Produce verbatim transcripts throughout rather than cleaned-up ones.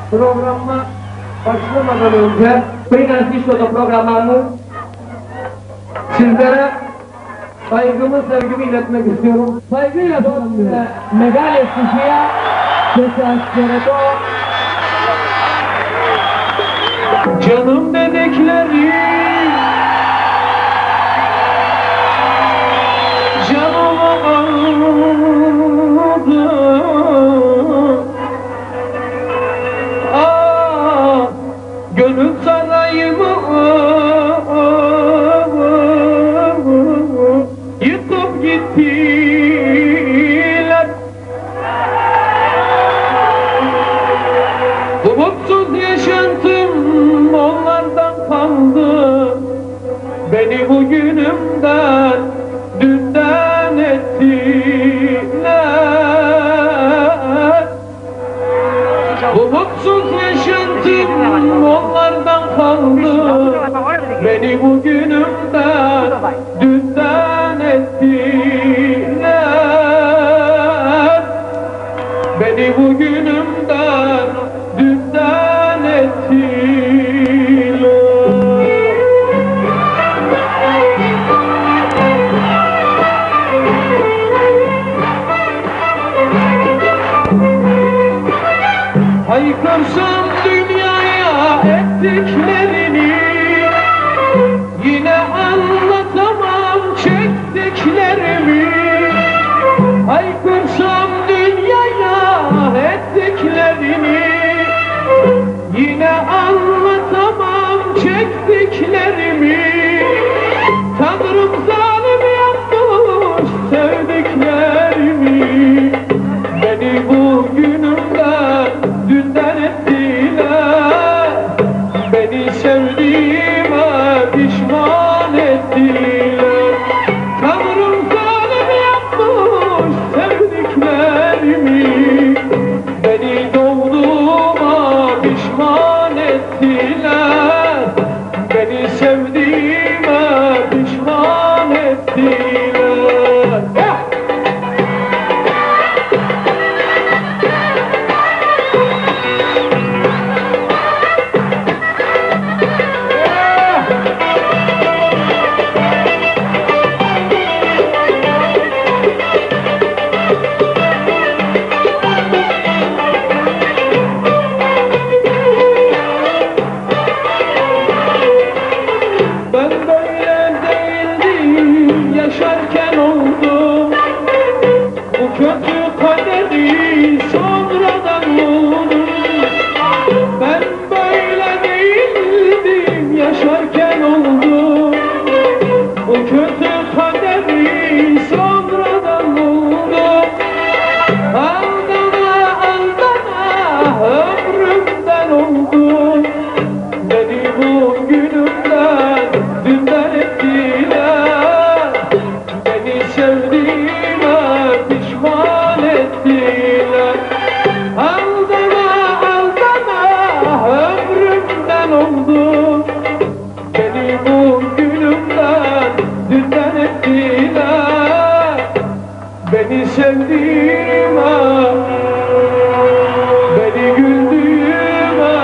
Programa başlamadan önce Freelance Disco'da programlarını sizlere saygımı, sevgimi iletmek istiyorum. Saygıyla sunumluyorum. Megale Suşi'ye Sesaskereto canım dedikleri canımı aldı. Ah, gönül sarayımı yıkıp gittiler. Umutsuz yaşantım onlardan kaldı. Beni bugünümden dünden ettiler. Umutsuz yaşantım onlardan kaldı. Beni bugünümden dünden ettiler. Beni bugünümden dünden ettiler. Haykırsam dünyaya ettiklerini, yine anlatamam çektiklerimi. Haykırsam dünyaya ettiklerini, yine anlatamam çektiklerimi. Tanrım zalim yapmış sevdiklerimi. Beni bugünümden dünden ettiler. Beni sevdiğime pişman ettiler. Tanrım zalim yapmış sevdiklerimi. Beni doğduğuma pişman ettiler. Beni sevdiğime pişman ettiler. Yeah! Yaşarken oldum bu kötü kaderi sonradan buldum. Ben böyle değildim yaşarken oldum bu kötü kaderi sonradan buldum. Aldana aldana ömrümden oldum. Beni bugünümden dünden ettiler. Sevdiğime pişman ettiler. Aldana aldana ömrümden oldu. Beni bugünümden dünden ettiler. Beni sevdiğime, beni güldüğüme,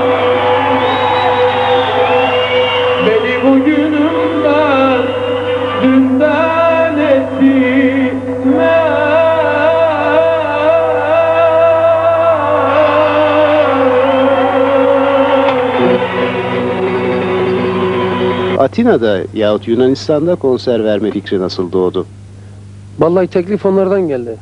beni bugünümden dünden Atina'da yahut Yunanistan'da konser verme fikri nasıl doğdu? Vallahi teklif onlardan geldi.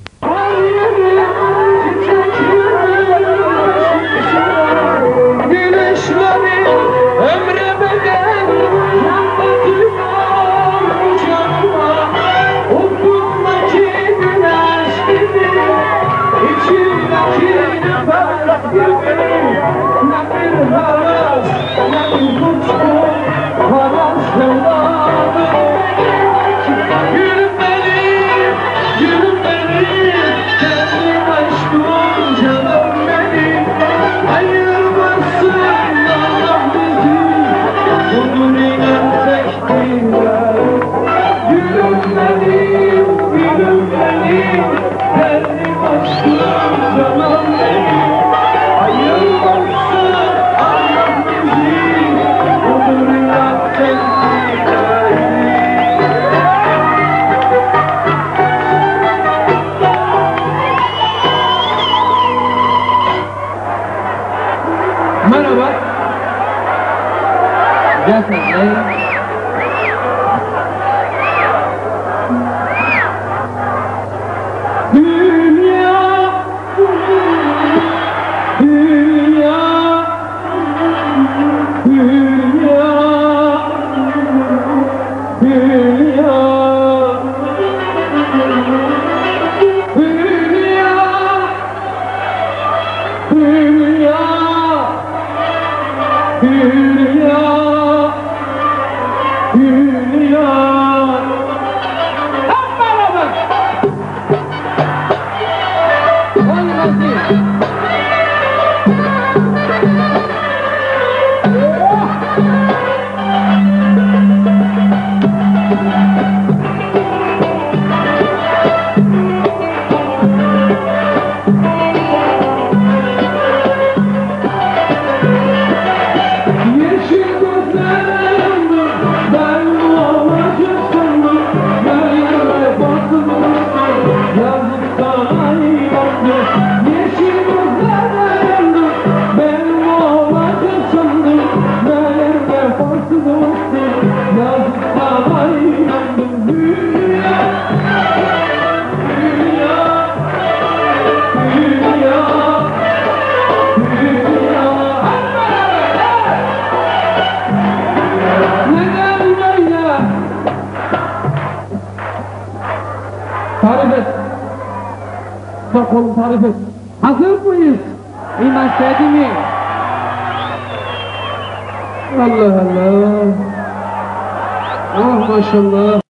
Gülüm benim, gülüm benim, kendim aşkım canım benim. Ayırmasın Allah bizi, budur inan tektiler. Gülüm benim, gülüm benim, kendim aşkım canım benim. Ayırmasın Tarif et. Bak oğlum tarif et. Hazır mıyız? İman sevdi mi? Allah Allah. Ah maşallah.